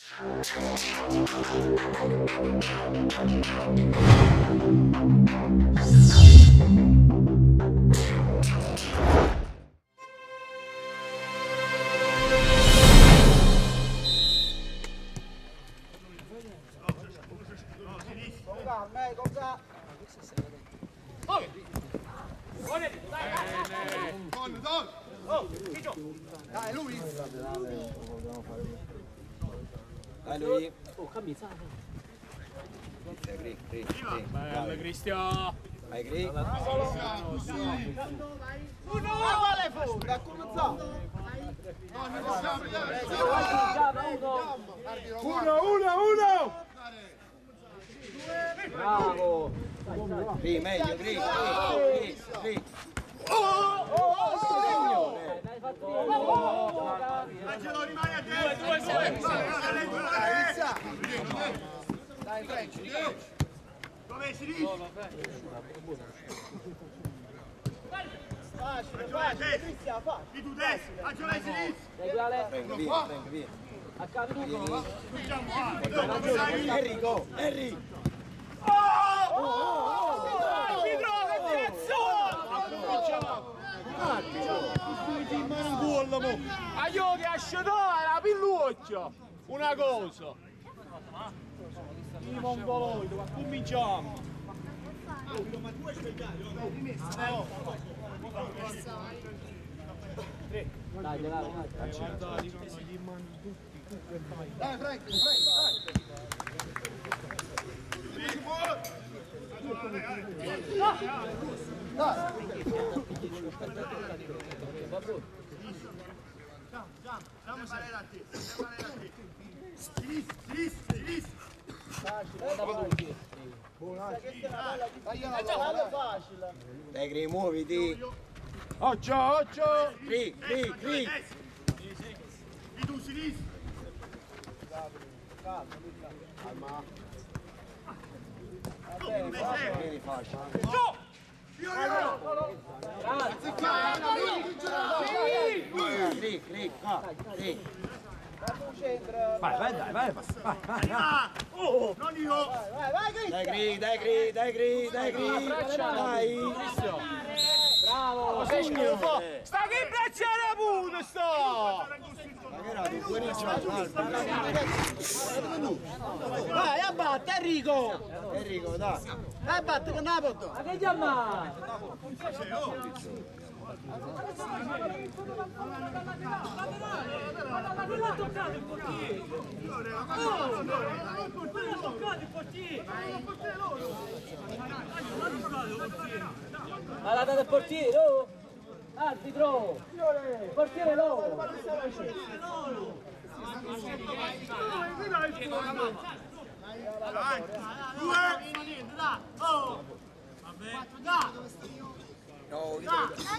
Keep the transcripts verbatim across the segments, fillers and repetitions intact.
Dai lui! Dai lui! Oh, camisa! Gri, Gri, Bello Cristian! Vai Gri! Uno! Vale fuori! Da come sta? Uno, uno, uno! Bravo! Gri, meglio, Gri, Gri, Gri! Oh! Oh! Signore! Dai, fatto! Angelo rimani a te! Due, due, dai, Frank! Dove si dice? Facile, facile, Cristian, facile! Di tu destra, Angelo si dice! Regolare! Venga via, venga via! Accanto! Enrico, Enrico! Arbitro, che cazzo! A io che asciutò era pilluccio! Una cosa! I mongoloidi, ma cominciamo! Dai, dai, dai! Dai, Frank, Frank, Siamo salire a te, siamo salire a te. Sinistra, sinistra, sinistra. Facile, facile. Dai Gri, muoviti! Occhio, occhio! Gri, Gri, Gri! Di tu sinistra. Vieni facile! Gri, Gri, qua, Gri! Vai, vai, dai, vai, vai, vai, vai! Non io. Dai Gri, dai Gri, dai Gri, dai Gri! Dai! Bravo! Signore! Sta che bracciare pure sto! Ma che era tu? Buonissimo! Vai, abbatte Enrico. Enrico, dai! Abbatte che non la porto. Ma che chiama? Non l'ha toccato il portiere! Non l'ha toccato il portiere! Ma la data del portiere, oh! Arbitro! Portiere loro! Due. Oh. Da. No, io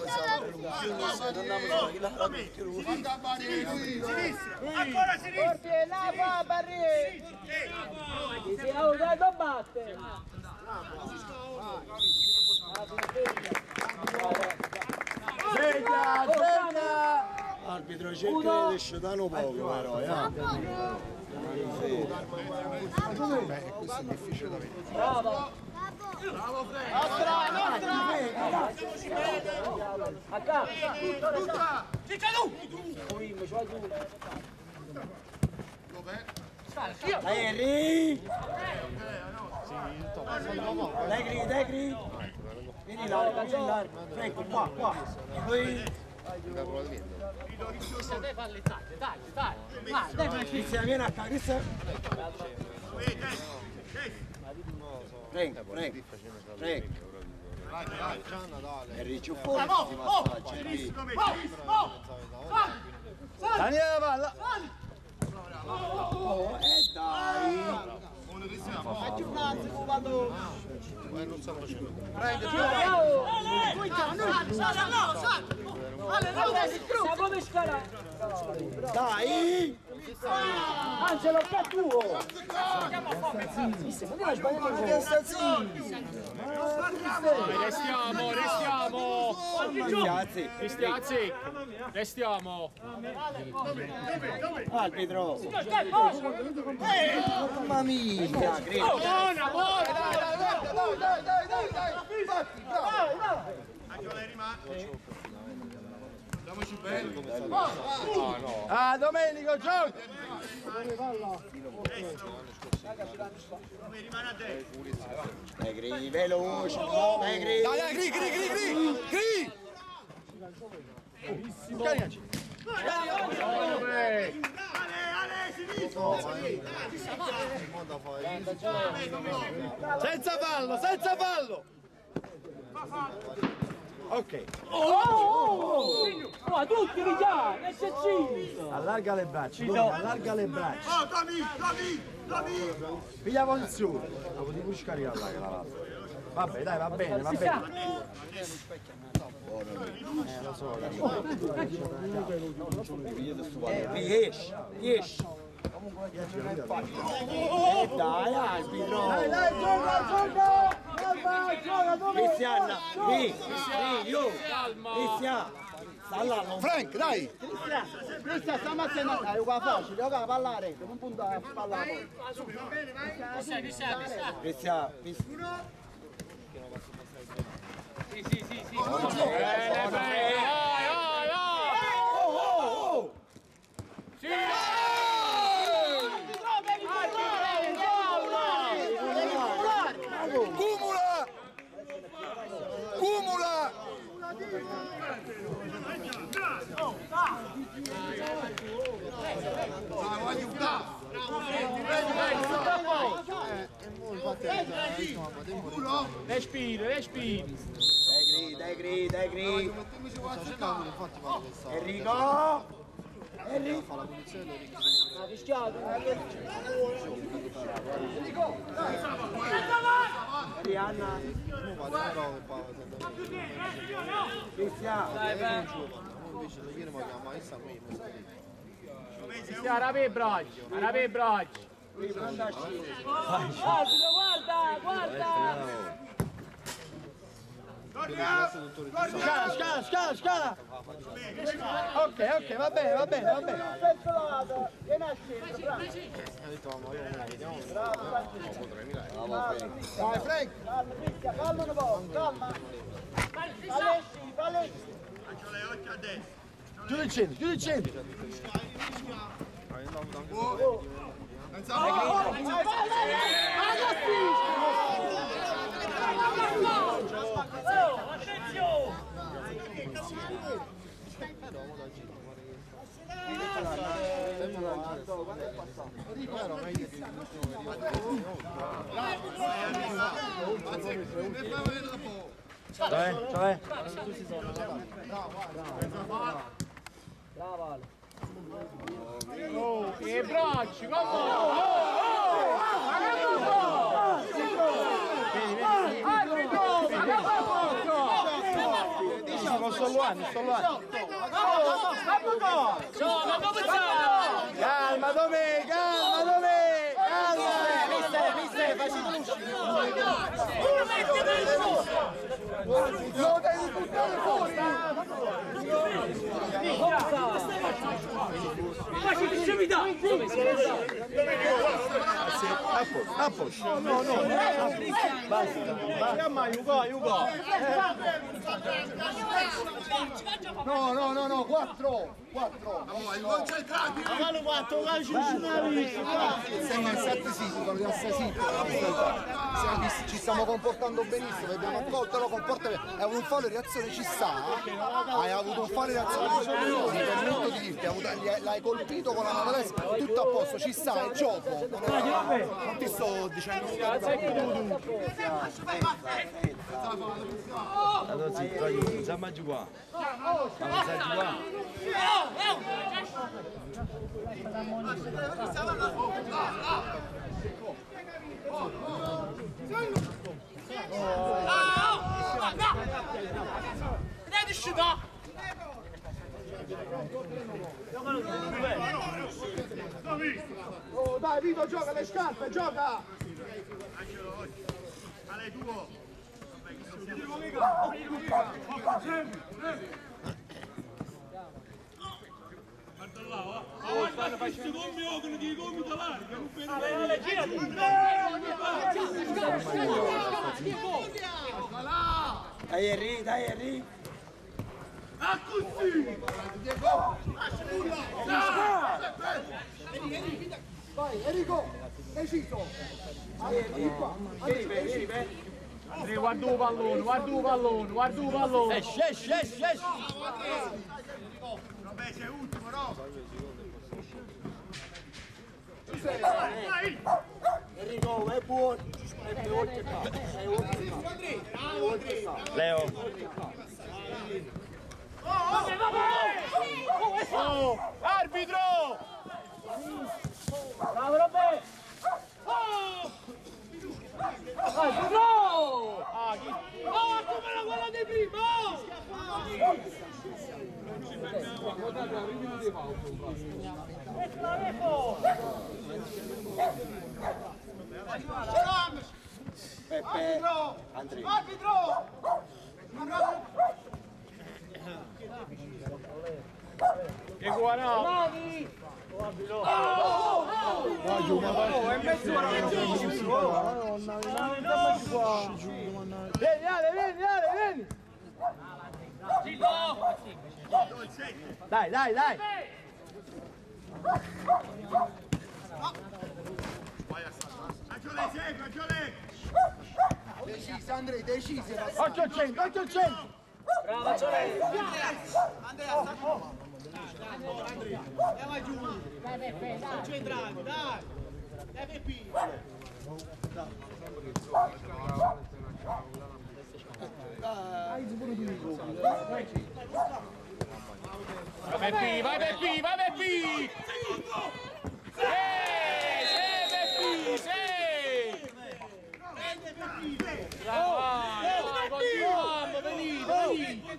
Ancora sinistra! Portiere, la fa, Barriere! Sì, sì, oh, dai, non batte! Segna, segna! Arbitro, cerca di sciutare poco, però, eh? Beh, questo è difficile da vedere. Bravo! Nostra, nostra! A capo! Ciccia tu! Dai Henry! Dai Gri, dai Gri! Vieni là, vieni là! Franco, qua, qua! Poi... Dai, falle taglie, taglie, taglie! Vai, dai, vai! Cristian, vieni a casa, Cristian! Franco, Franco! Franco! Henry, ciù fuori questi passaggi, Henry! Daniele la palla! Oh, e dai! Facci un attimo, vado! Non sto facendo. Siamo come scala! Dai! Angelo, che è tuo! Mister, ma devi sbagliare il Dai, restiamo, restiamo. Stiazzi. Stiazzi, restiamo. Arbitro. Mamma mia, credo. Buona, buona, dai, dai, dai, dai, dai, dai, dai, dai. Infatti, bravo. Andiamoci bene. Ah, Domenico, gioca. Rimane a destra. Dai, Gri, veloce. Dai, Gri. Dai, dai, Gri, Gri, Gri, Gri. Gri. Caricaci. Senza fallo, senza fallo. Ok. Oh, oh, oh, tutti via, S C. Allarga le braccia, Doni, allarga le braccia. Oh, Dani, Dani, Dani. Piglia posizione. Devo di puoi scaricare là che la lascia. Vabbè, dai, va bene, va bene. Eh, lo so, eh, riesci, riesci. Eh, dai, arbitro. Dai, dai, gioca, gioca. Calma, gioca, dove? Cristiana, qui, qui, io. Cristiana, sta là, non Frank, dai. Cristian, stiamo a tenere, dai, qua facile, io che pallare, non punta a pallare. Cristian, Sì, sì, sì, sì. Bene, bene. Vai, vai, vai. oh, oh, oh. Sì. Cumula. Cumula. Respira, respira. Dai, Gri, dai, Gri. Enrico. Enrico. Ha fischiato. Rihanna. Cristian. Cristiano, rapi i bracci, rapi i bracci. Guarda, guarda. Scala, scala, scala, scala. Ok, ok, va bene, va bene, va bene. Dai, Frank. Calma un po', calma. Valessi, Valessi. Giù il centro, giù il centro. Cioè, cioè. Brava Ale. Oh, i bracci, come? Oh, Non sto luando, sto luando. Calma, dove? Calma, dove? Calma. Mister, mister, facci Lo devi buttare fuori. Facci che ci mi dà. A posto. No, no, no. Basta. Chiama Ugo, Ugo. No, no, no, no, quattro. Quattro. Concentrati. Magari quattro calci Siamo in sette siti, sono in sei siti. Ci stiamo comportando benissimo, abbiamo accolto, lo comporta bene. Hai avuto un fallo di reazione, ci sta. Hai avuto un fallo di reazione, mi permetto di dirti, hai avuto- l'hai colpito con la mano destra, tutto a posto, ci sta, è gioco. Non ti sto dicendo Allora sì, poi siamo giù qua. Siamo giù qua. Dai, uscita. vai, Vito, gioca le scarpe, gioca! Ale tuo! Dai Henry, dai Henry! Ah così! Vai, Enrico, deciso! Vieni qua, Vieni, vieni, vieni, vieni! Andrea, guarda il pallone, guarda il pallone, guarda il pallone. Esci, esci, esci, esci! Vabbè, sei ultimo, no? Enrico, è buono! È oltre qua, è oltre qua! È oltre qua! Leo! Oh, arbitro! Bravo Robè! Arbitro! Ah, chi? Oh, come la quella di prima! Peppe! Andrea! Arbitro! Che guarda! Vieni Ale, vieni Ale, vieni! Dai, dai, dai! Angiole, segue, Angiole! decisi, Andrea, decisi! Occhio al centro, occhio al centro! Bravo, Angiole! Andrea, andiamo giù! Dai, Peppe, dai! Concentrati, dai! Dai, Peppi! Vai Peppi, vai Peppi, vai Peppi! Sì, sì Peppi, sì! Vai, vai, continuiamo, venite, venite,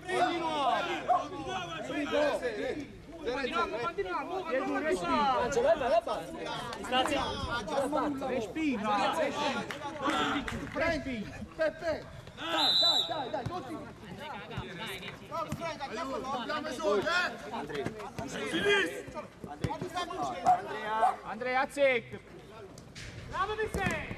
continuiamo! Continuiamo, continuiamo! Che tu respira! Respira, respira! Prendi, Peppe! Dai, dai, dai, dai, continua! Abbiamo solo, eh? Andrea, azzecca! Bravo Peppe!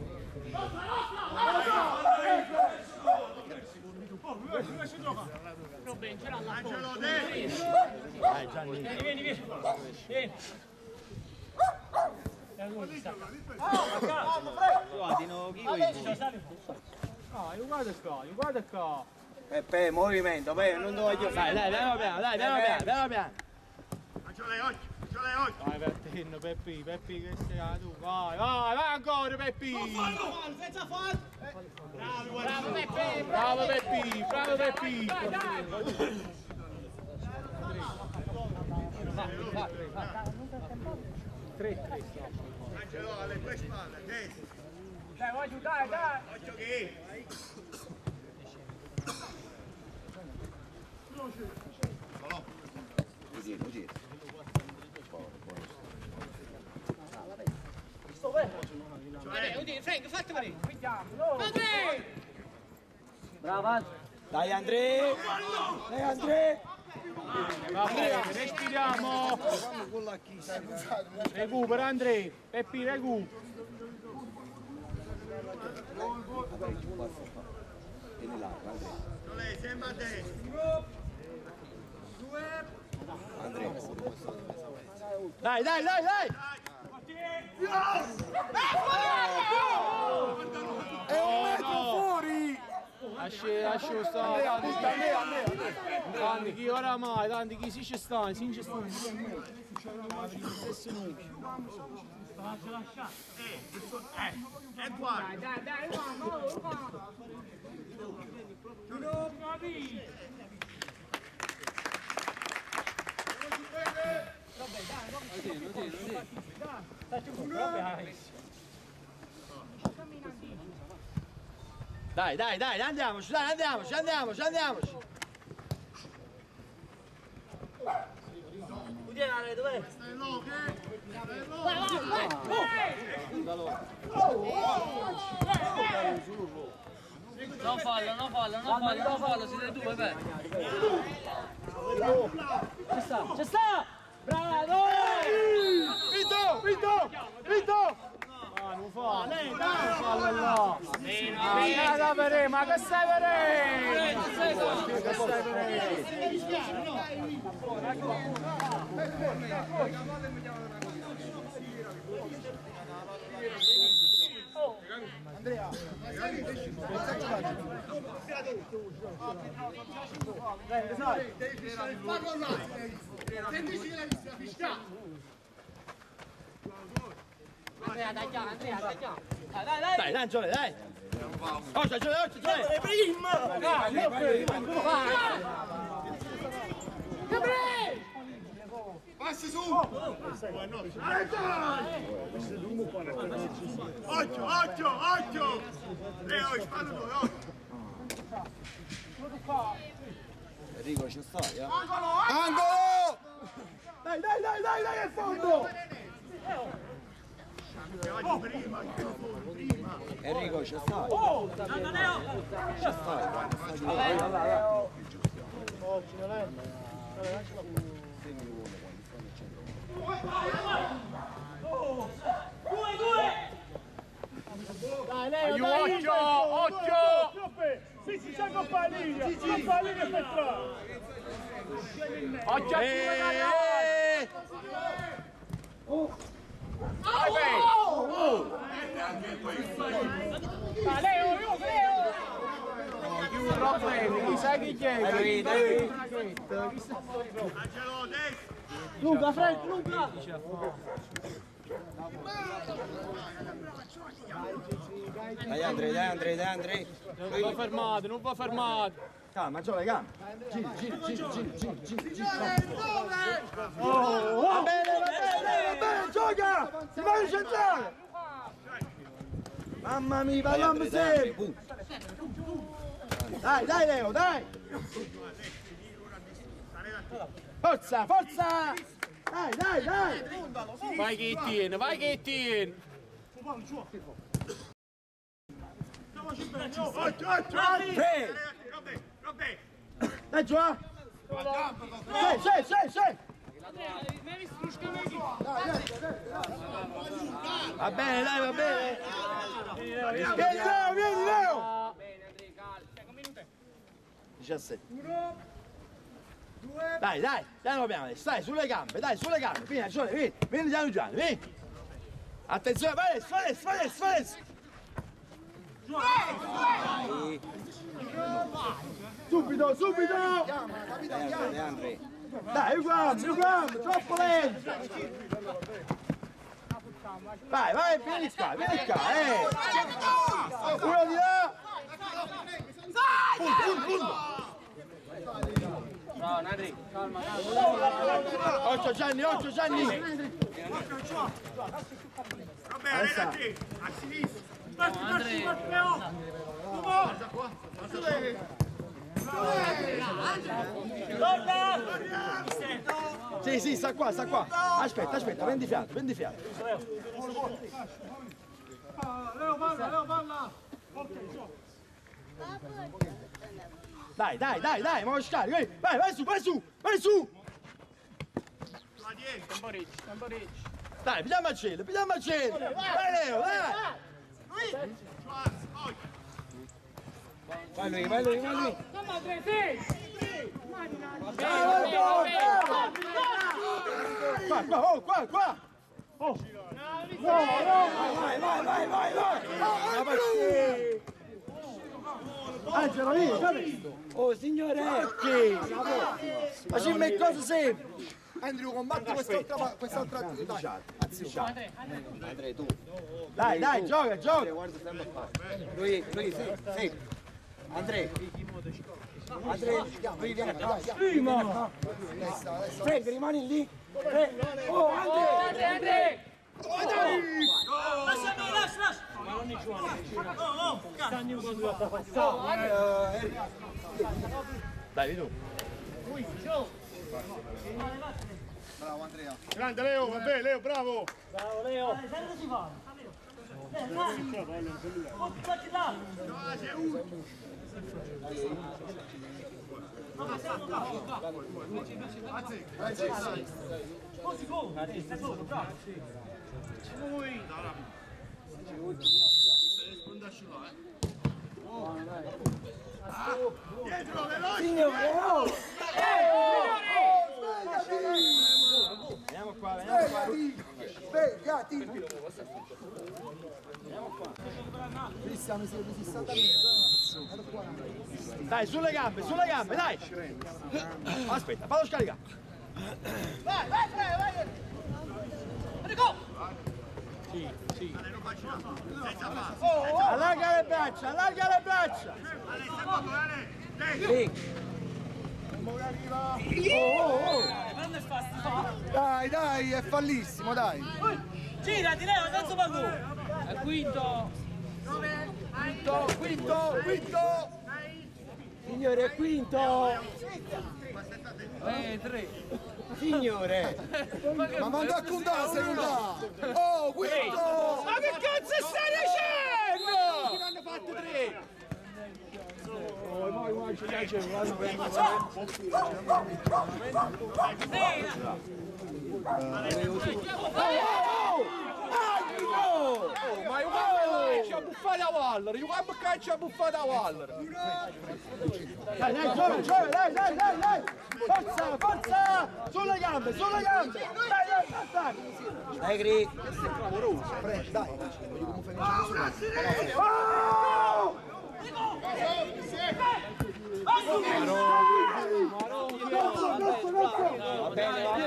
Angelo, dai! Dai Gianni! Vieni, vieni, vieni! Vieni! Ah, guarda qua, guarda qua! Peppe, movimento, Peppe, non voglio fare! Dai, dai, piano piano, dai, piano piano, piano piano! Angelo, occhio! Angelo, occhio! Vai Bertino, Peppi, Peppi che sei tu, vai, vai, vai ancora Peppi! Senza fallo! Bravo, Bravo Peppi, bravo Peppi, bravo Peppi! Dai, dai! Tre, tre, Angelo, alle tue spalle, destra! dai, vai giù, dai, dai! Occhio che... Frank, fatti vedere! Andrea! Brava! Dai Andrea! Dai Andrea! Va bene, respiriamo! Recupera Andrea! Peppi, recupera! Angelo, sembra a destra! Dai, dai, dai, dai! È un metro fuori! Lasci, lasci stare! Tanti chi oramai, tanti chi si ci sta, si ci sta! E guarda! Dai, dai, vamos! Dai, dai, dai, andiamoci, dai, andiamoci, andiamoci, andiamoci! Stai loco, eh? Non fallo, non fallo, non fallo, non fallo, siete due, beh. Ci sta, ci sta! Bravo! Vito, Vito, Vito! Ah, non fa, lei dai, fallo là! Ah, da vedere, ma che stai vedendo? Che stai vedendo? Andrea, Andrea, dai, già, Andrea, dai, già! Dai, dai, dai, Giole, dai! Oggi, Giole, oggi, Giole! Prima! Gabriele! Passi su! Occhio, occhio, occhio! Leo, spalla due, occhio! Enrico ci stai, eh? angolo! Dai, dai, dai, dai, dai, al fondo! Enrico ci stai? Ci stai, guarda, stai giù. Dai, Leo, dai, occhio, occhio! Sì, sì, c'è coppa linea! Coppa linea per tre! Occhio a chi Ma Leo, io, Leo! Problemi, chissà chi chiede! Luca, Frank, Luca! Dai Andrei, dai Andrei, dai Andrei. Non va fermato, non va fermato! Calma, Giole, calma. Giri, giri, giri, giri, giri, giri, giri. Oh, va bene, va bene, va bene, gioca! Si va a centrale! Mamma mia, parliamo sempre. Dai, dai Leo, dai! Forza, forza! Dai, dai, dai! Vai che tieni, vai che tieni. Occhio, occhio! Dai giù! Sei, sei, sei, sei! Va bene, dai, va bene! Vieni Leo, vieni Leo! diciassette. Dai, dai, piano piano, stai sulle gambe, dai, sulle gambe, vieni, Giole, vieni, vieni piano piano, vieni! Attenzione, vai, vai, vai, vai! Subito, subito! Dai Andrei. Dai, uguale, uguale, troppo lento! Vai, vai, vieni qua, vieni qua, eh! Uno di là! Punto, punto, punto! Bravo, Nandri, calma, calma. Occhio Gianni, occhio Gianni! Vabbè, arredati, a sinistra. Basti, basti, basti, Sì, sì, sta qua, sta qua! Aspetta, aspetta, prendi fiato, prendi fiato! Leo, palla, Leo, palla. Dai, dai, dai, dai, ma scarico, vai, vai su, vai su, vai su! Temporicci, temporicci. Dai, pigliamo a cielo, pigliamo a cielo! Vai Leo, dai! Vai lui, vai lui, vai lui. Qua, qua, oh, qua, qua! Oh! No, no! Vai, vai, vai, vai, vai! Angelo, vieni, capito? Oh signore! Ma ci metti cose semplici! Andrew, combatti quest'altra quest'altra dai, azione. Andrei tu. Dai, dai, gioca, gioca! Guarda sempre a fare. Lui, lui, sì, sì. Andrei. Andrei, lui viene qua. Prima! Frank, rimani lì. Oh, Andrei! Andrei, Andrei. Lasciami, lascia, lascia. Oh, oh, Dai, tu! Bravo Andrea. Grande Leo, vabbè Leo, bravo. Bravo Leo. Dietro, veloce! Signore, oh! Veniamo qua, veniamo qua. Svegliati! Veniamo qua. Cristiano, siete sessanta minuti. Dai, sulle gambe, sulle gambe, dai. Aspetta, fallo scaricare. Vai, vai, vai, vai! Enrico! Sì, sì. Senza passo! Allarga le braccia, allarga le braccia. Ale, secondo, Ale! Dai! Dai, dai, è fallissimo, dai. Girati Leo, terzo pallone. Al quinto. Quinto, quinto, quinto. Signore, è quinto. Eh, tre. Signore. Ma manda a contare la seconda. Oh, quinto. Ma che cazzo stai dicendo? Ne hanno fatto tre. Oh, ma io quando ci ha buffato a Waller, io quando ci ha buffato a Waller. Dai, dai, giovane, giovane, dai, dai, dai, dai. Forza, forza, sulle gambe, sulle gambe. Dai, dai, dai. Dai, Gri. Dai, dai, voglio come fai a Oh! Va bene, va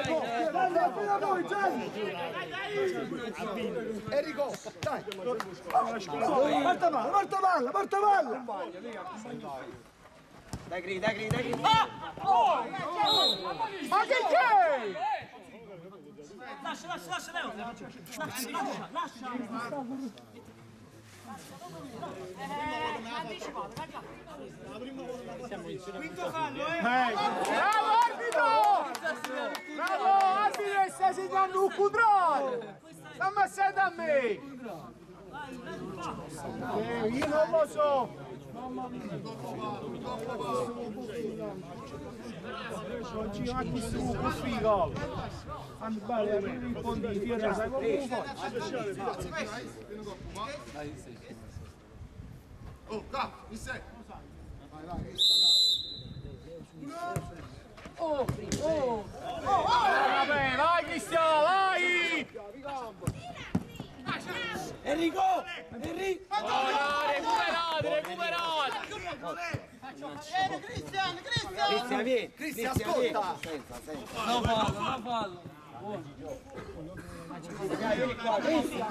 Enrico, dai. Porta palla, porta palla, porta palla. Dai, Gri, dai, Gri, dai, Gri. Ma che c'è? Lascia, lascia, lascia, Leo. Lascia, lascia, lascia. Quinto fallo, eh! Bravo arbitro! Bravo arbitro, stai segnando un controllo! Sta massando a me! Eh, io non lo so! Non ci va qui su, così gol! Fammi bene, un po' di fiera, sai come fai? Oh, qua, mi sei! Oh, oh, oh, vabbè, vai Cristiano, vai! Enrico! Enrico! Oh, recuperate, recuperate. Cristian, Cristian! Cristian, vieni! Cristian, ascolta. Senza, senza. Non fallo, non fallo. Vieni qua, Cristian!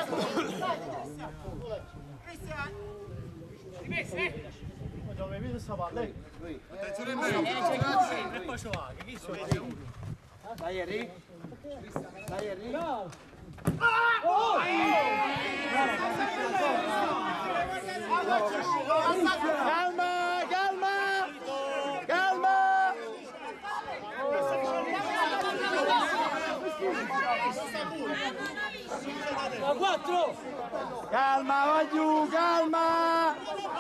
Dove vedi sta palla? Attenzione in mezzo! Dai, Enrico! Dai, Enrico! Calma, calma! Calma! quattro! Calma, va giù, calma!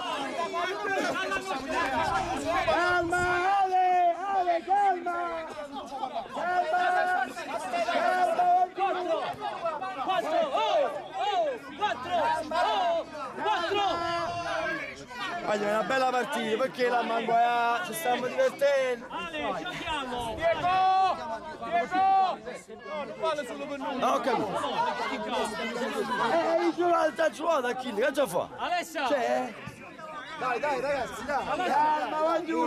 Calma, Ale, Ale, calma! Calma! Calma, quattro! quattro! Oh! Oh! quattro! Oh! quattro! Voglio una bella partita, perché la manguaia ci stiamo divertendo! Ale, giochiamo! Diego! Diego! No, non vale solo per noi! No, capito! Eh, io l'altra giocata a Chile, che già fa? Alessia! C'è? Dai, dai, ragazzi, dai. Calma, va giù!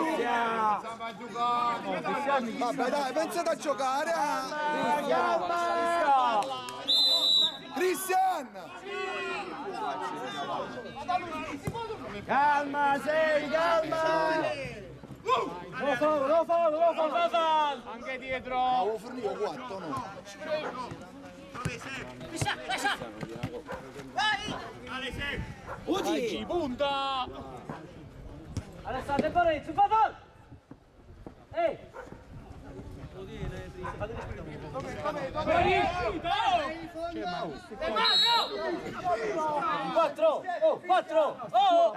Vabbè, dai, pensate a giocare. eh. Calma! Cristian! Calma, sei, calma! Lo fallo, lo fallo, lo fallo! Anche dietro! Avevo fornito quattro, no? Dove sei? Lascia, lascia! Ale, sei! Ugi! Punta! Alessandro Parenzo, fa fallo! Ehi! Quattro! Oh, quattro! Oh!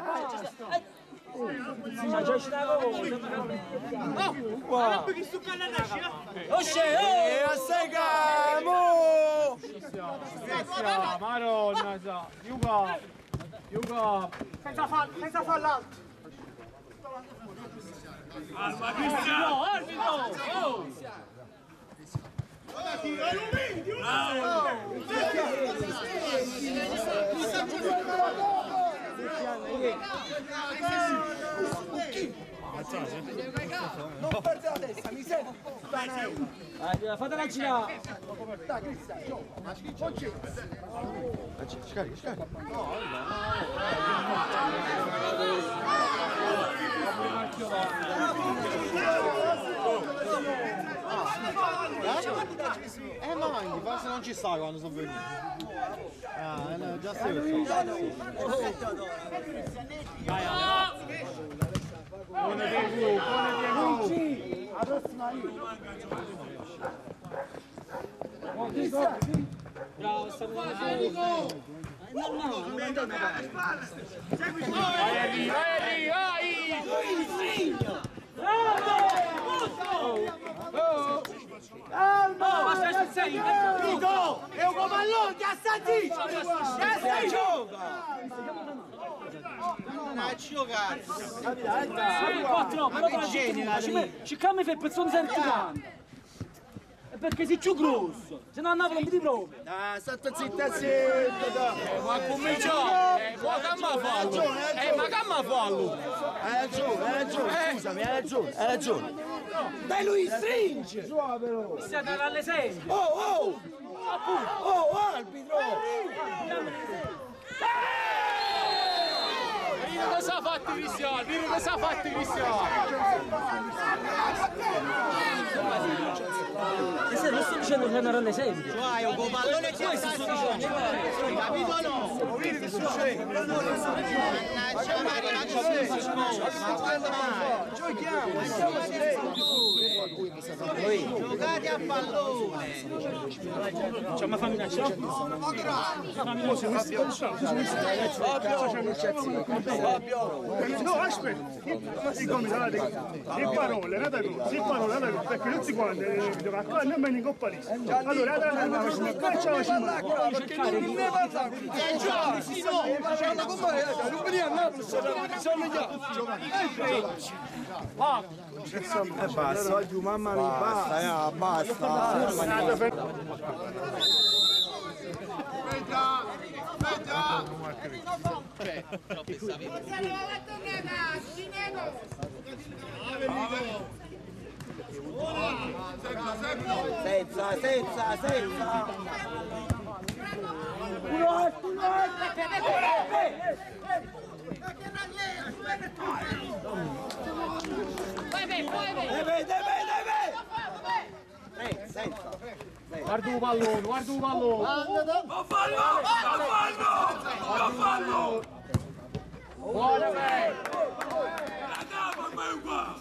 Ma già ci davo! Wow! Osce! E a segamo! Maronna sa! Yuga! Yuga! Senza fallo, senza fallo alto. Alma Cristiano! Arbitro! Oh! Non perde la testa, mi sento. Dai, fatela girare! Dai, Cristiano, oggi. Scarica, scarica. Eh ma manchi, forse non ci sta quando sono venuti. Ah, no, già sei buono Diego, buono Diego. La prossima io. Bravo, sta buono! No, no, non è una Vai Henry, vai Henry, vai! Calma! Ma stai sul serio? Vito! È un comallone, ti assaggi! Ti assaggi! Quattro, però ci cammi per persone cercate. È perché sei più grosso, se no a Napoli non ti provi. Ah, state zitta zitta. Ma cominciamo! Eh, ma che mi fallo? Eh, ma che mi fallo? Hai ragione, hai ragione, scusami, hai ragione, hai ragione. Dai lui, stringe! Siete all'esempio. Oh, oh! Oh, arbitro! Vedi cosa ha fatto Cristiano, vedi cosa ha fatto Cristiano. E se non sto dicendo che andare all'esempio. Vai, un pallone ci sta dicendo! Capito o no? Vedi che succede? Giochiamo! Giocate a pallone! C'è una famiglia, c'è No, aspetta, siccome le parole, le parole, perché tutti quanti giocano qua, non me ne coppa lì. Allora, allora, facciamo Perché non ne parla! È già! Sì, no! Facciamo come è! Non veniamo a Napoli, sono gli altri! E basta, oggi mamma mi basta, eh, basta. Senza, senza, senza! Uno alto, uno alto! Deve, deve, deve! Senza! Guarda un pallone, guarda un pallone. Non fallo! Non fallo! Non fallo! Buona me. La capa ormai qua!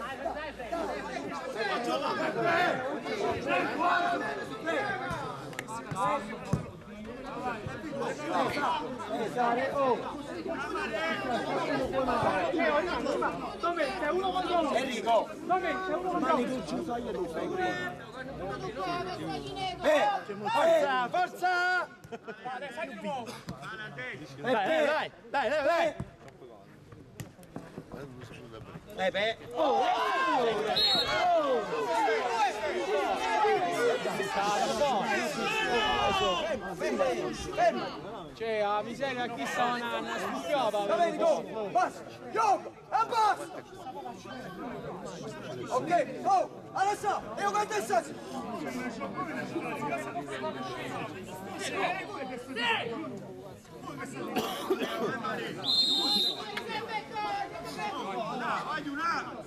Dove c'è uno contro Enrico! Dove c'è uno contro Eh! Forza, forza! Dai, dai, dai, dai, dai. Pepe! Cioè, la miseria qui sta una, una scuffiata. Va bene, go! Basta! Gioco! E basta! Ok! Oh! Adesso! Io quanto è stato? Vai una!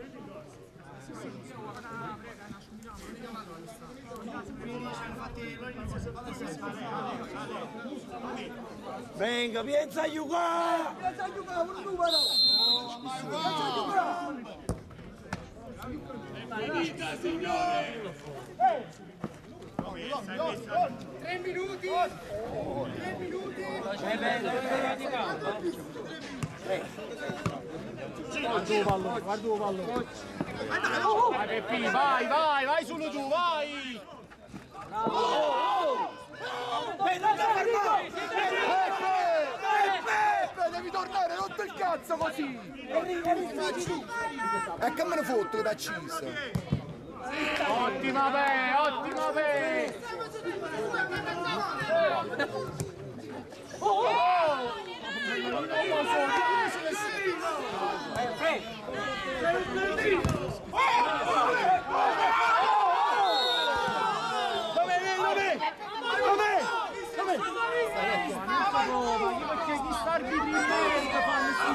Venga, piensa a giocare! Piensa a giocare, un numero! Piensa a giocare! Finita, signore! Tre minuti! Tre minuti! Guarda il pallone, guarda il pallone. Vai Peppi, vai, vai, vai solo tu, vai! Peppe, devi tornare, rotto il cazzo così! E che me ne fotto da Cheese? Ottima Pe, ottima Pe! Perché gli starbi di merda fanno sti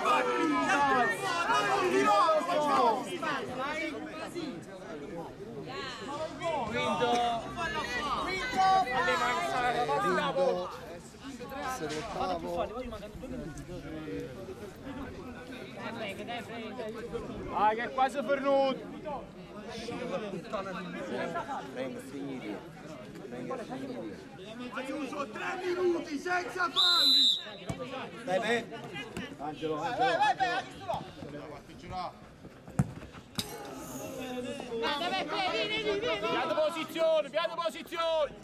Quinto! Quinto! Essere ottavo. Ah, che è quasi fernuto! Venga, finiti. Venga, finiti. Aiuto, tre minuti senza falli! Dai, beh. Angelo, vai, Angelo. vai, vai, piano posizione, piano posizione!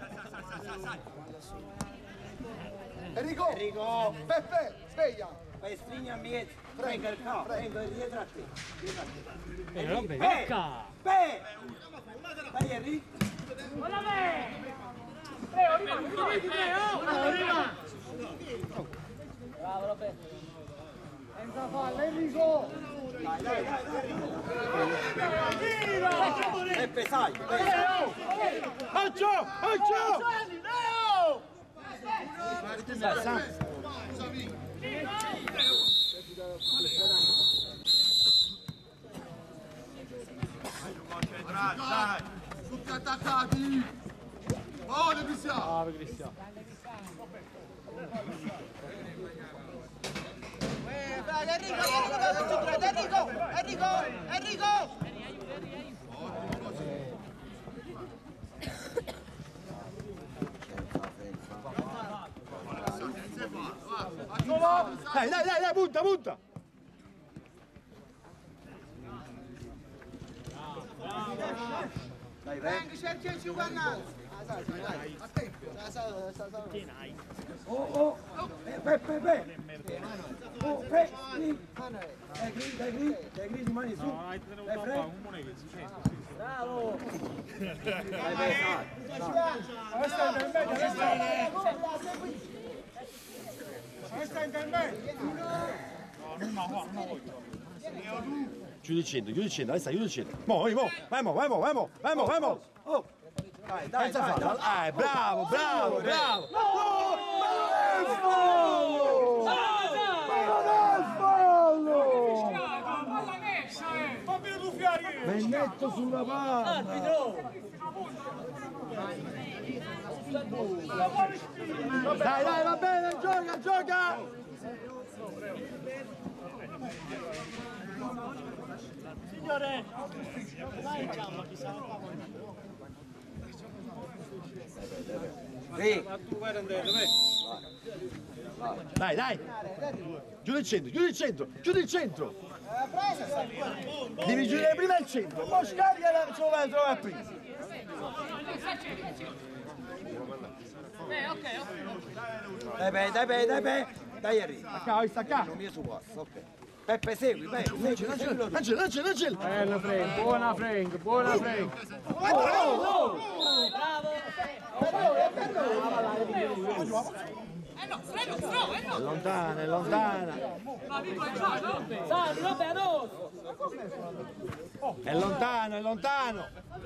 Enrico! Enrico! Peppe, sveglia! Vai, stringi ambiente. Venga, il capo, venga, dietro a te. Dietro a te. Eh, non vedi, cazzo! Beh! Dai, Enrico! Guarda me! Leo, rimani, rimani, Leo! Rimani! Bravo, Roberto. Senza falla, Enrico! Dai, dai, dai, dai! Peppe, sai! Leo! Occhio! Occhio! Leo! Dai, San. Dai! Tutti attaccati! Buone Cristiano! Bravo, Cristiano. Enrico, Enrico, Enrico, Enrico! Dai, dai, dai, dai, punta, punta! Dai, vai! Cerchi il giovanale! Oh, oh! Eh, Peppe, Peppe! Oh, Peppe! Dai, Gris, dai, Gris, dai, Gris, rimani su! Dai, Fred! Bravo! Dai, vai, Questa è intermedia, questa è... Questa è intermedia! Chiudi il centro, chiudi il centro, adesso chiudi il centro. Mo, mo, vai mo, vai mo, vai mo, vai mo, vai mo. Oh! Dai, dai, Senza dai, fallo. dai! Eh, bravo, bravo, bravo. Bennetto sulla palla! Dai, dai, va bene, gioca, gioca! Signore! Vai in giamma, chi sa Sì! Dai, dai. Chiudi il centro, chiudi il centro, chiudi il centro. Devi chiudere prima il centro, poi scarica e ce lo vai a trovare prima. Dai, beh, dai, beh, dai, beh! Dai, Enrico! Stacca, stacca! Non mi su questo, ok. Peppe, segui, vai, segui, Angelo, seguilo tu. Angelo, Angelo, Angelo. Bello Frank, buona Frank, buona Frank! È lontana, è lontana. Salvi, vabbè, addosso! È lontano, è lontano.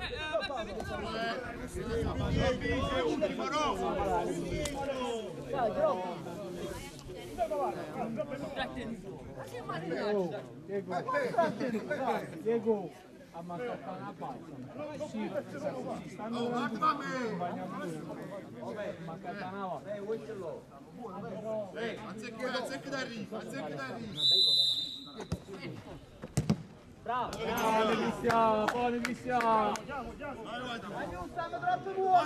Diego, ha mancato una bassa. Sì, si stanno mancata una volta. Azzecchi da Enrico, azzecchi da Enrico! Bravo. Buono Cristiano, buono Cristiano. Stanno troppo buoni.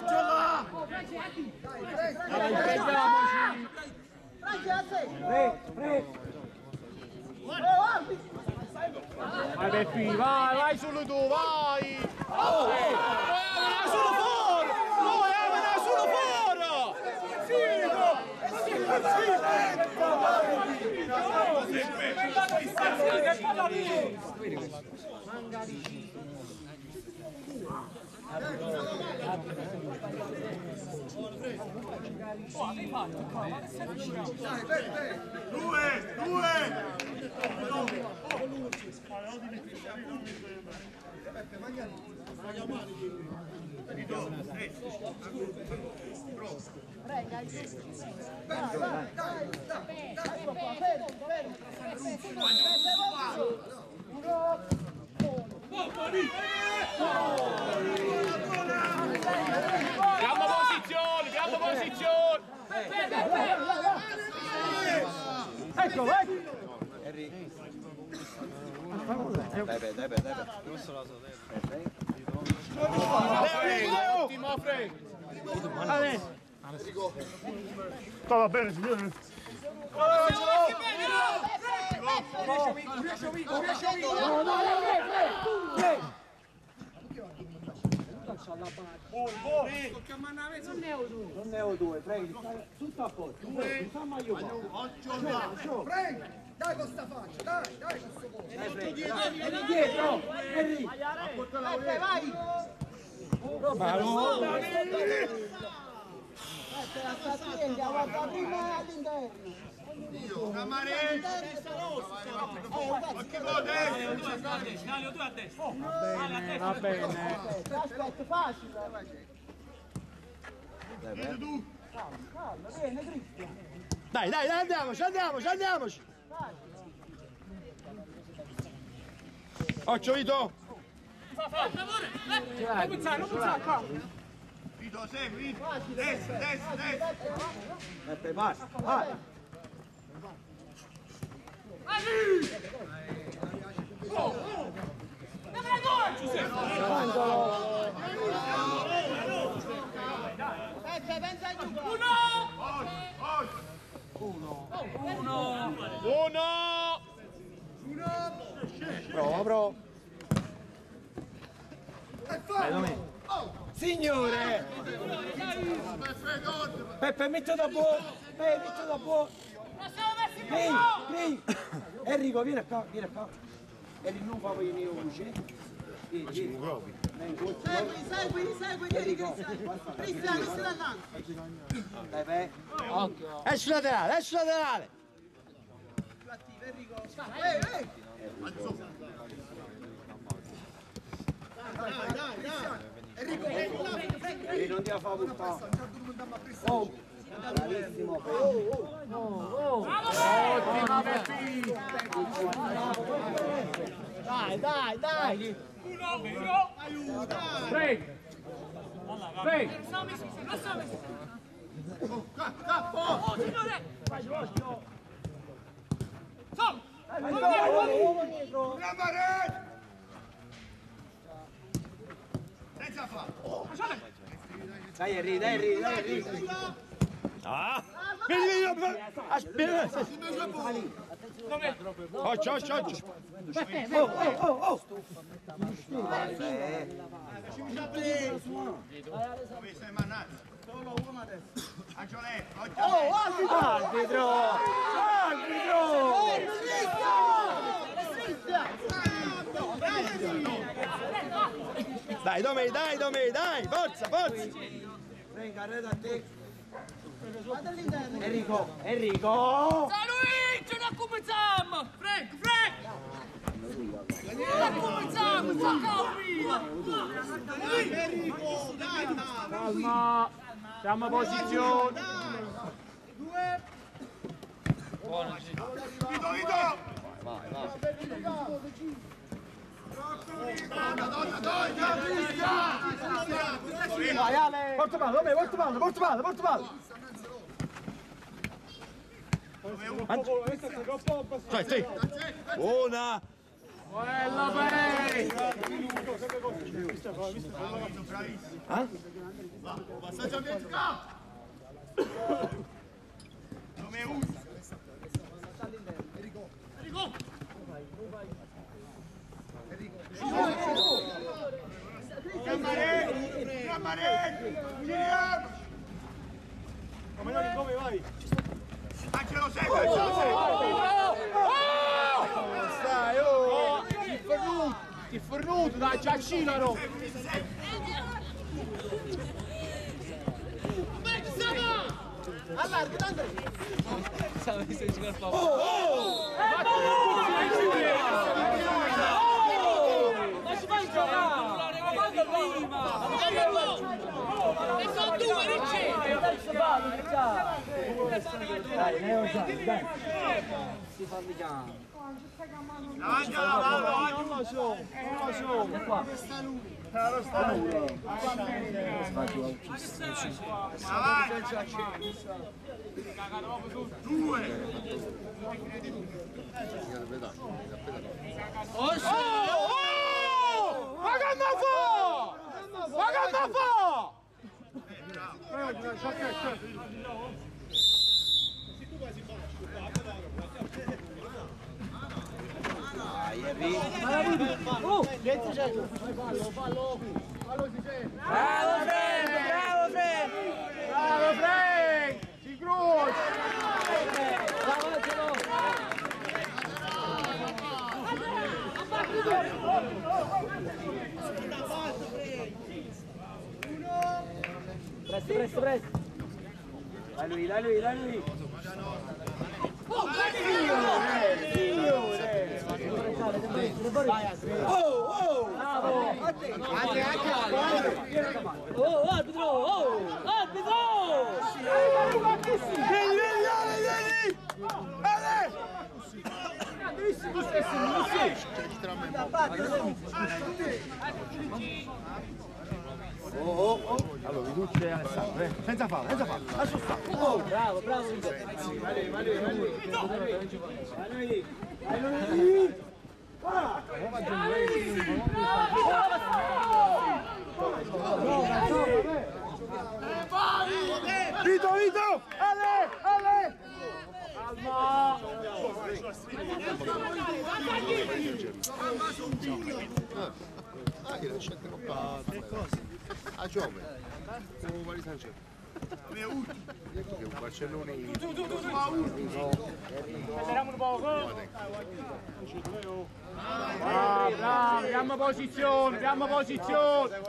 Dai, prendiamoci. Franchi, a te. Pre, pre. Vai Peppi, vai, vai solo tu, vai. Oh, vai solo fuori. Vai, vai solo Due, due! Grande posizione, grande posizione. Ecco, ecco. Dai, dai, dai, dai. Ottimo, Fred. Stava bene, signore. No, no, no, pre, non ne ho due, prego, tutto a posto, non fa mai io. Dai con sta faccia, dai, dai con sto cuore. Vieni dietro, Henry. Vai, vai. Guarda prima all'interno. Va bene. Aspetta, facile. Vieni, Cristian. Dai, dai, dai, andiamoci, andiamoci, andiamoci. Occhio Vito. Non pensare, non pensare, qua. Vito, segui. Destra, destra, destra. Peppe, basta, vai. Peppe, pensa giù. Uno. Prova, prova. Signore! Peppe, metto dopo! Peppe, metto dopo! Vieni, vieni! Enrico, vieni qua, vieni qua! Enrico, non fa poi io luce! Vieni, vieni! Segui, segui, segui, vieni, Cristian. Cristian, stai andando. Peppe! Esci laterale, esci laterale. Ehi, ehi. E non ti ha fatto buttare! Oh! Bravissimo! Ottima Peppi. Dai, dai, dai. Fred. Fred. Dai Enrico, dai Enrico, dai Enrico! Ah! Vieni, vieni, aspetta. Occhio, occhio, occhio. Oh, oh, oh, oh! Dove stai mannaggia? Solo uno adesso. Angioletto, occhio. Arbitro! Arbitro! Dai, Domei, dai, Domei, dai, forza, forza. Venga, arreda a te! Enrico, Enrico! Luigi, non cominciamo! Frank, Frank! Non cominciamo, tocca via! Calma. Siamo a posizione. Vito, Vito! Vai Ale! Porta palla, vabbè, porta palla, porta palla, porta palla! Dai, sì. Una. Bello Perez! Eh? Passaggio a Vietka! Come usa? Enrico! Enrico! Cammarelli! Cammarelli! Giriamo! Come noi come vai? Anche lo sei! Stai, oh! Ti fornuto! Ti fornuto, dai, c'è Cilaro! Allarga, Andrea! Ma si fa giocare! Ma quando prima! E sono due, Ricci! Dai, Leo, dai! Si fa mica! Davanti alla mano! Non lo so! Non lo so! Lo sta lui! Due! Oh! Ma che mi fa? Ma che mi fa? Oh! Fallo, fallo! Bravo Frank! Bravo Frank! Bravo Frank! Si croce! Bravo Angelo! Presto, presto, presto! Dai lui, dai lui, dai lui! Oh! Oh! Bravo! Anche, anche! Oh, arbitro! Oh! Arbitro! Vieni, vieni, vieni, vieni! Ale! Grandissimo, Oh, oh, oh. Allora, riduce Alessandro, eh. Senza fallo, senza fallo. Lascia stare. Oh, bravo, bravo! Vai, vai, vai, vai! Vito, Vito! Ale! Ale! Calma! Ah, che lasciate qua. A Giove. Come vuoi Sanchez? Che un Barcellona. Tu, tu, tu, tu! Speriamo un poco! Ah, bravo, gamma posizione, gamma posizione!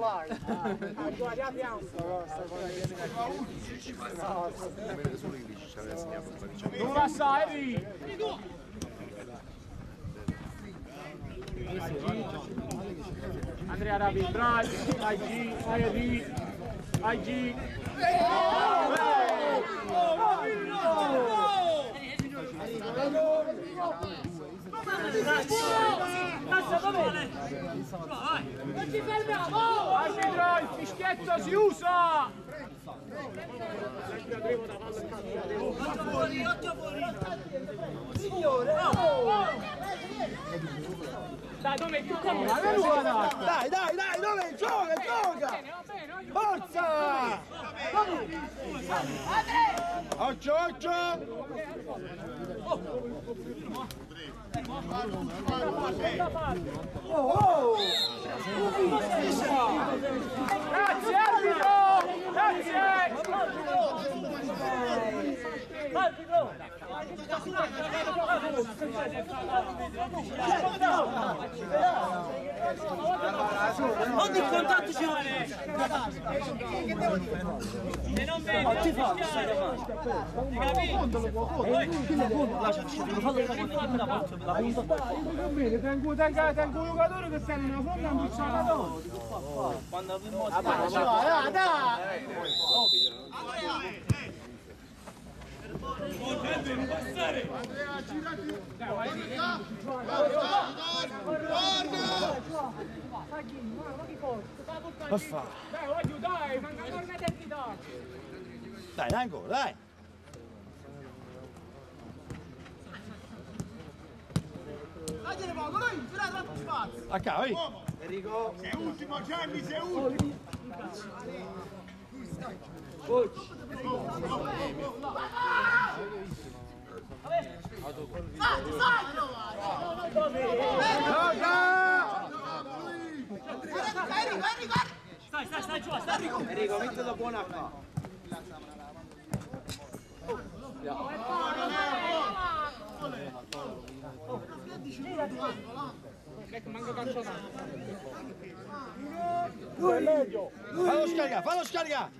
Non la sai! Andrea Ravi, bravi, vai G, vai G, vai G! Non ci fermiamo! Arbitro, il fischietto si usa! Signore! Dai, dove è più comodo? Dai, dai, dai, dove? Gioca, gioca! Forza! Occhio, occhio! Oh, oh! Grazie arbitro! Grazie! Arbitro! Non di contatto ci vuole! Se non vedi, non ti fa, stai Tengo, tengo, tengo un giocatore che sta in una fonda ambizionata dopo. quando abbiamo Dai, dai! Ma fa? Dai, voglio, dai, manca ancora un'eternità! Dai, dai ancora, dai! Dai, poco, lui! A capo, vai. Enrico. Sei ultimo, Gianni, sei ultimo. Coach. Stai, stai, stai giù, stai Enrico. Enrico, metti da buona qua. Fallo scaricare, fallo scaricare.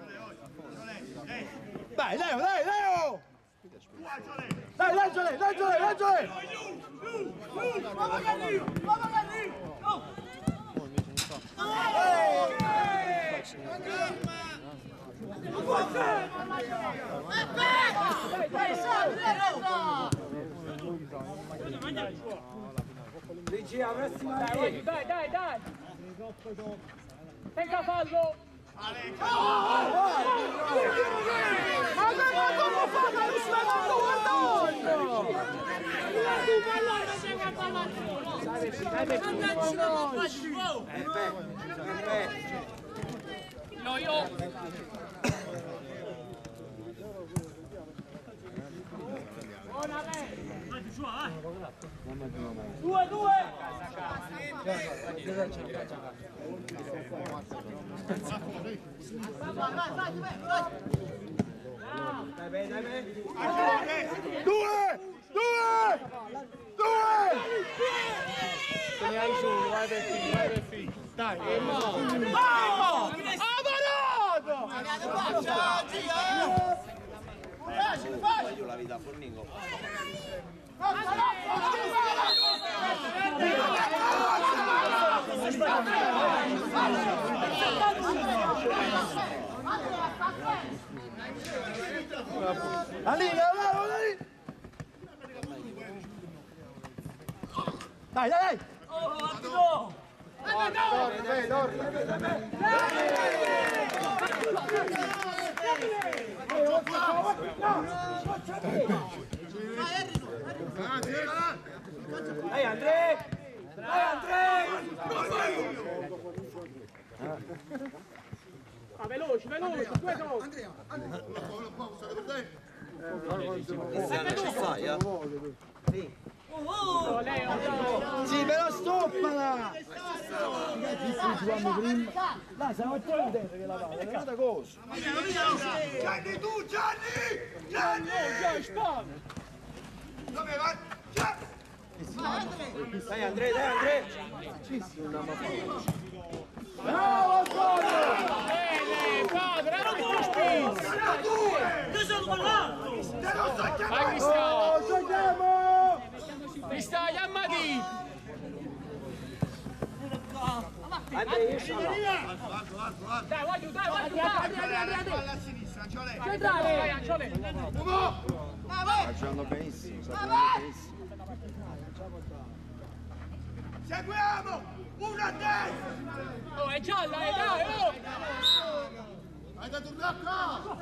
Dai, Leo, dai, Leo. Dai, leggere, leggere, leggere. Regia, prossima Dai, dai, dai, dai. Tenga fallo. Ma come fa che non sta Io, io. Due, due! Due! Due! Due! Te ne hai solo, vai per fine, vai per fine. Dai, che male. Ah! Voglio la vita a Forningo. La linea, bravo, dai. Dai, dai, dai. Dai Andrea! Dai Andrea! Ah, veloce, veloce, due gol. Non ci fai, eh? Oh, Leo, Leo. Sì, però stoppala. Dai, siamo a te vedere che la va, è una cosa. Gianni, tu, Gianni! Gianni! Già, spaventa. Dove va? Gianni! Dai Andrea, dai Andrea! Bravo Antonio! Bene, padre, non pusti. Io sono ballato. Vai Cristiano. Oh, giochiamo! Cristiano, chiamati. Andrea, esci là! Dai, voglio, dai, voglio, dai. Palla a sinistra, Angiole! Centrale, vai, Angiole. Sta giocando benissimo, sta giocando benissimo. Seguiamo! Uno a destra! Oh, è gialla, eh, dai, oh. Hai dato un blocco!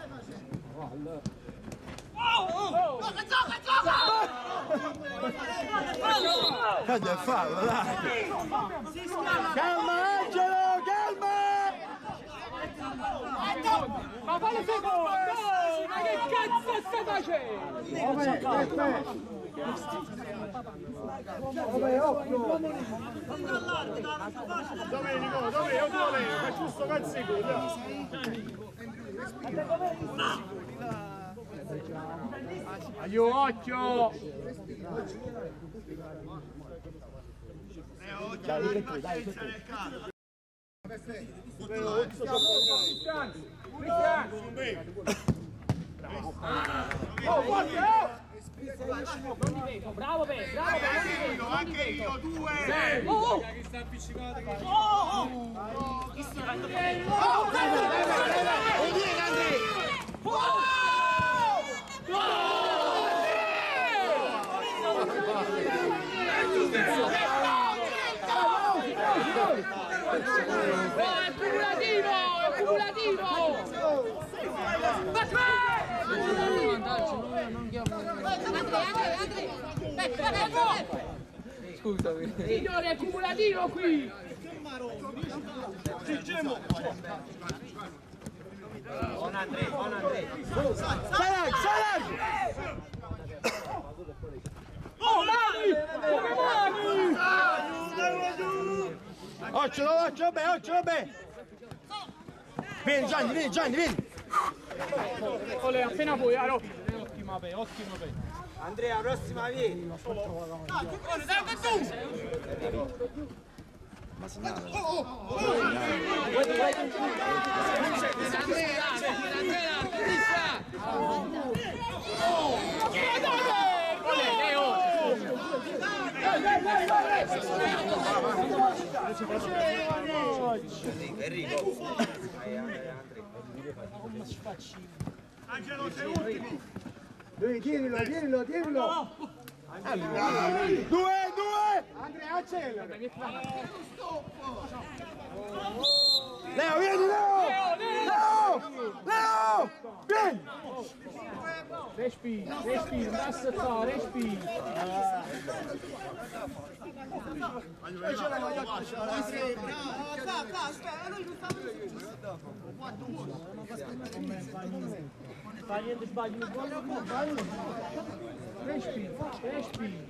Oh, Fagli il fallo, dai. Calma Angelo, calma. ma fallo secondo! Ma che cazzo stai facendo? Domenico, dove io volevo? Faccio questo cazzico, Aiuto, occhio! Oh, forte, oh! Bravo, Pe, bravo, Pe. Anche io, due! Oh, oh. È cumulativo, è cumulativo! scusami. Signore, è cumulativo qui! Buon Andrea, buon Andrea. Salag, Salag! Oh, mani! Come mani! Occhio, occhio, bene, occhio, bene! Vieni Gianni, vieni Gianni, vieni! Ole, appena puoi, Aro! Ottima pe, ottima pe! Andrea, prossima vieni! Angelo, sei ultimo! Lui, tienilo, tienilo, tienilo! Due, due! Andrea, accelera! Leo, vieni Leo! Leo! Leo! Vieni! Respira, respira, non aspettare, respira! Fa niente sbaglio, Respira, respira!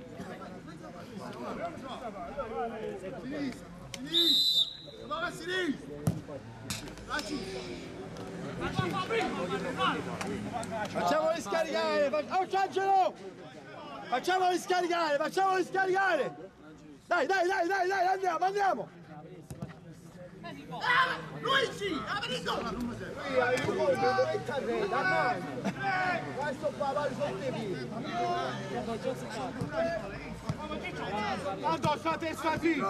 Vai, sinistra! Facciamoli scaricare! Oh, Angelo! Facciamoli scaricare, facciamoli scaricare! Dai, dai, dai, dai, dai, andiamo, andiamo! Luigi, Americo! Questo qua va sotto Tanto sta testa qui!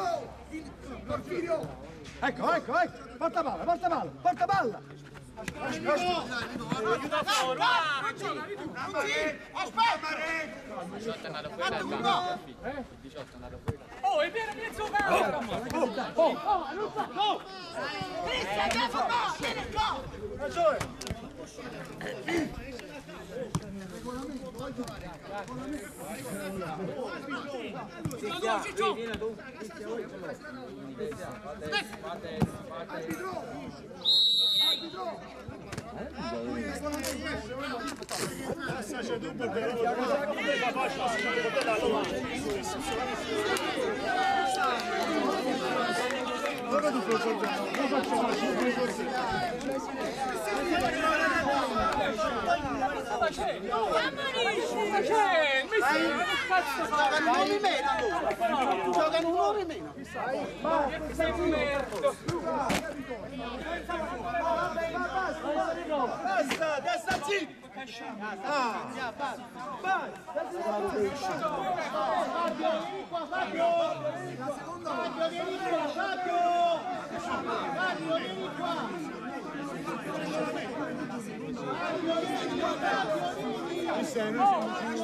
Ecco, ecco, ecco! Porta palla, porta palla, porta palla! Oh, è vero, mezzo campo! Oh, Oh, Cristian, che fa? Vieni qua! ragione! Giocano un uomo in meno allora! Giocano un uomo in meno! Basta, testa zitto! Ah, vai! Fabio, vieni qua, Fabio! Fabio, vieni qua, Fabio! Fabio, vieni qua! Fabio, vieni qua, Fabio!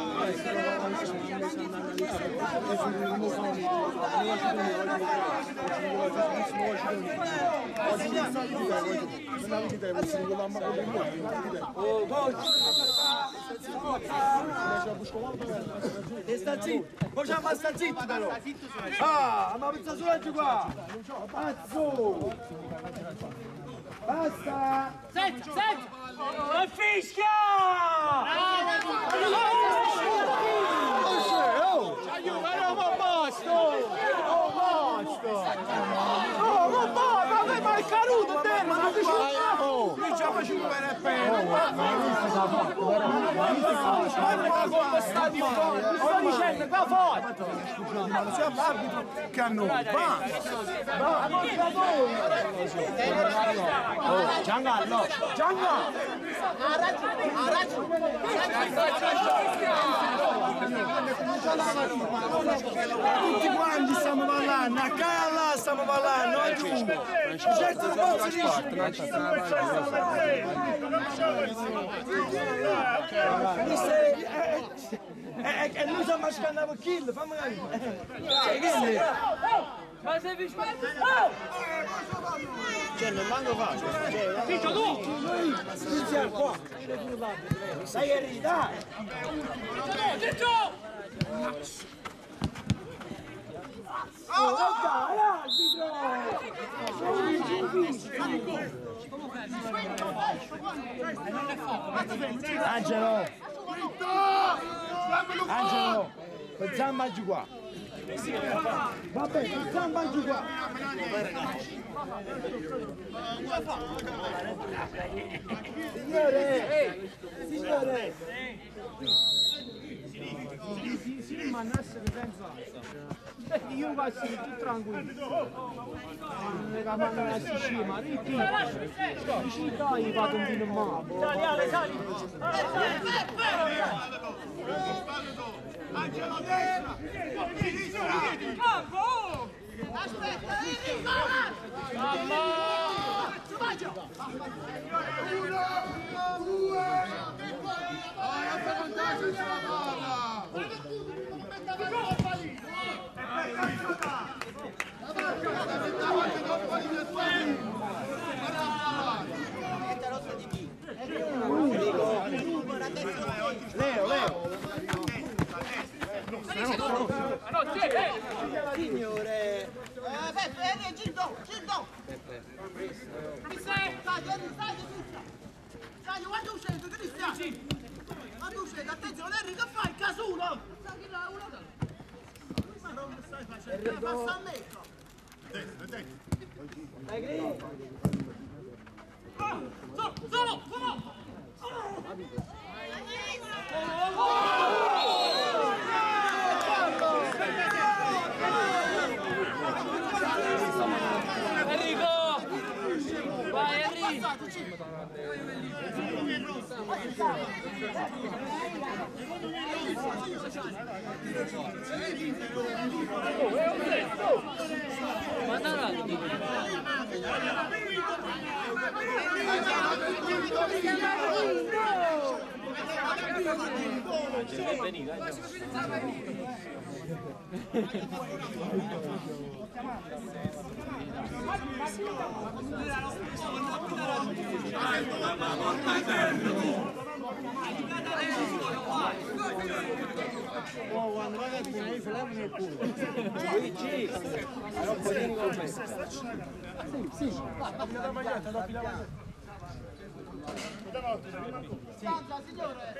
Testa zitto! Poi c'è basta zitto però! Ah, ma pensa solo oggi qua! Pazzo! Basta! senti, senti! E fischia! Aiuto, ma basta! Oh, basta! Oh, ma basta! Ma ma è caruto te! Ma non ti scioglie! Diciamo ci vuole bene! Ma come sta di fuori? Sto dicendo, qua fuori! Non sia l'arbitro che hanno! Va! Va! Oh, Giangallo! Giangallo! Ha ragione, ha Tutti quanti stiamo parlando, a casa stiamo parlando, a giù. Certo non posso dire. E noi siamo scannati per kill, fammi vedere. Ma sei vicino? Cioè, non l'hanno fatto. Piccio tu! Iniziamo qua. Dai, Eri, dai. Piccio! dai, arbitro! Angelo! Angelo! Per zambanci qua! Va bene, zambanci qua! Signore! Signore! Sì, sì, ma nasce di senza. Io faccio tutto tranquillo. Non è che vanno a Sicilia, ma ricchi. Dici dai, vado un po' male. Sali, Ale, sali. Angelo destra! Campo! Aspetta, Enrico! Uno, due, vai a fare vantaggio della palla! Leo, Leo! Signore! Beppe, Gildo, Gildo! Mi sei? Stai, stai, stai, quando uscite, Cristiano? Quando uscite, attenzione, Enrico, fai il casulo! Ma non stai facendo, passa a me! Dai, Gri! Solo, solo, solo! Enrico! Vai Enrico! Oh, quando vai a finire i filami nel culo. Luigi! Allora, un po' di come? Sì, sì. Doppia la maglietta, doppia la maglietta. Stanza, signore!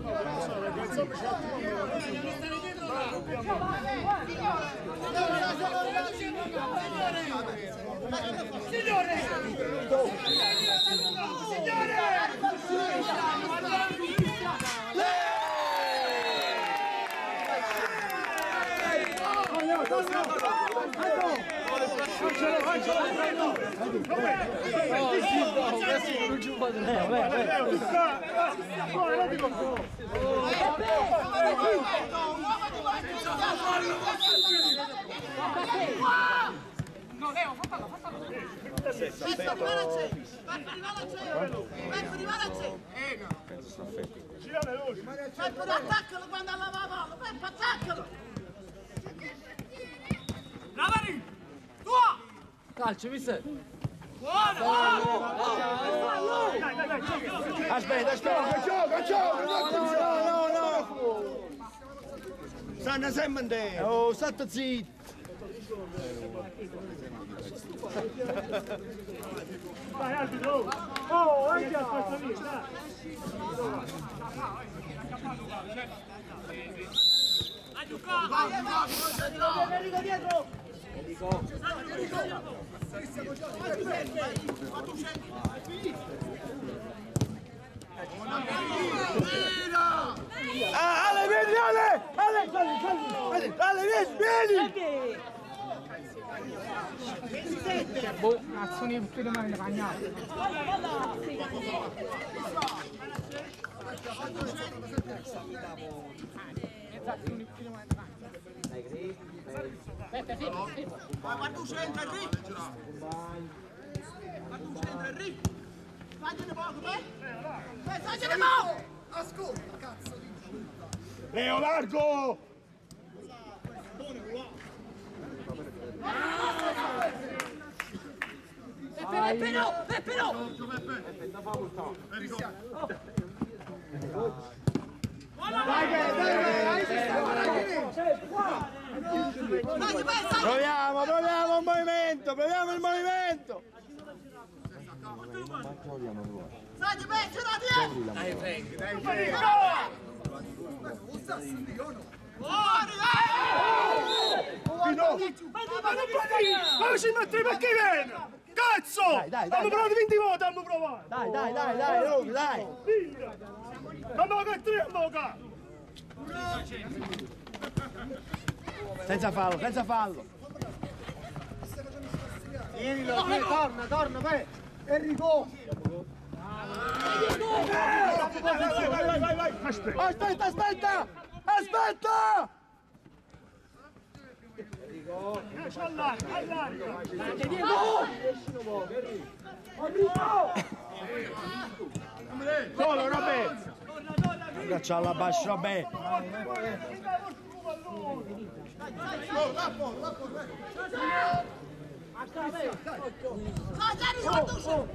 Signore! Non ci vado, Leo, Leo, No, Leo, fa fallo, fa fallo! Vai arrivare a c'è! Vai arrivare a c'è! Vai arrivare a c'è! Gira veloce! Peppo, attaccalo quando alla palla! Peppo, attaccalo! Lavari! Tua! Calcio, mister! Aspetta, aspetta! Gioca, gioca, gioca! No, no, no! Stanno sempre in te! Oh, state zitti! Vai arbitro! Oh, anche a questo lì, dai! Enrico dietro! Ah, Ale, vieni, Ale! Ale, salli, salli! Ale, vieni, vieni! Boh, nazioni tutte le mani bagnate. Quando c'entra Enrico! Quando c'entra Enrico! Fagliene poco, beh! Beh, fagliene poco! Ascolta, cazzo di giunta! Leo, largo! Peppe, Peppe no! Peppe no! Dai, dai, dai, dai, Vai, vai, vai! Proviamo! proviamo il movimento! Sai che beccio da dietro! Dai Frank, dai Fuori, Vito! Ma non ci metti perché viene? Cazzo! Dai, dai, dai, abbiamo provato venti volte, abbiamo provato! Dai, dai, dai, dai, Roma, dai! Andiamo che tre, andiamo che! Senza fallo, senza fallo! Tienilo, torna, torna, vai! Enrico! Vai, vai, vai, vai, vai! Aspetta! Aspetta, aspetta! Aspetta! Lascia all'aria, all'aria! Solo Roberto! Caccia alla bascia, vabbè! Sai, tieni, guarda uscire!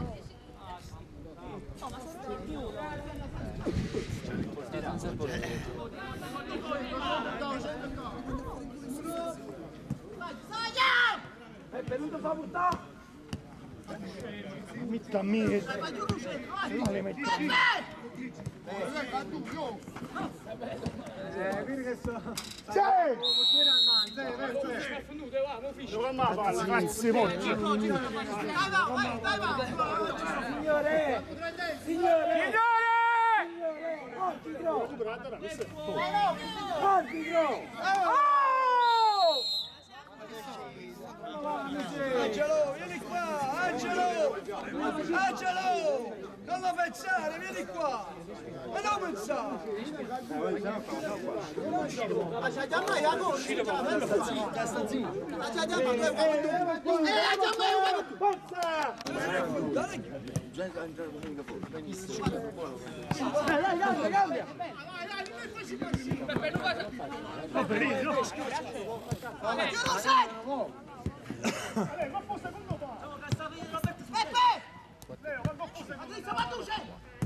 È venuto a buttare! Mitta mia! Vai, vai, Dove va palla, cazzo, morto! Signore! Signore! Arbitro! Arbitro! Angelo, vieni qua! Angelo! Angelo! Non lo pensare, vieni qua! Ma non pensare! Ma c'è già mai la corsa? Sta zitto! Ma c'è già mai la corsa? Eh, già mai Forza! Dai, dai, cambia, cambia! Va bene, no? Io lo sai! Lei, ma posso secondo qua? Peppe! Leo, ma posso secondo Patrizia, Mattuse!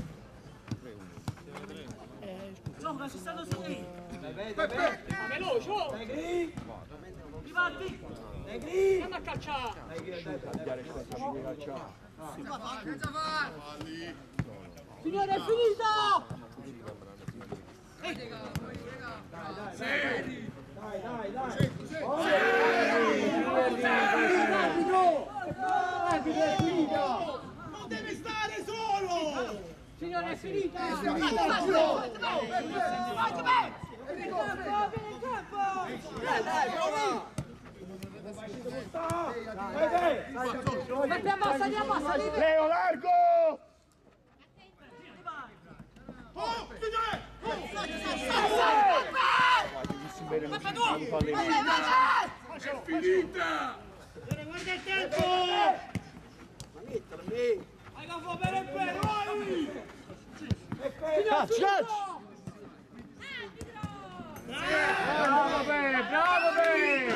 No, ma si stanno seguendo! Peppe! Veloce! oh! Negri! Vivaldi! Negri! Andiamo a calciare! Signore, è finito! Dai, dai, dai! Arbitro è finito! Non devi stare solo! Signore, è finita! Peppe, ammassa, ammassa! Leo, largo! Peppe, tu! È finita! Guarda il tempo! Hai da fuoco bene bene, vai! Cazzo, cazzo! Bravo, Be! Bravo, Be!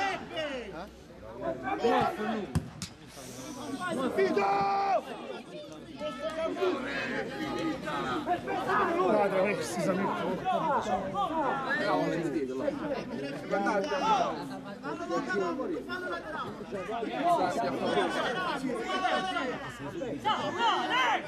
Vito! Guarda, questi sono il Ciao,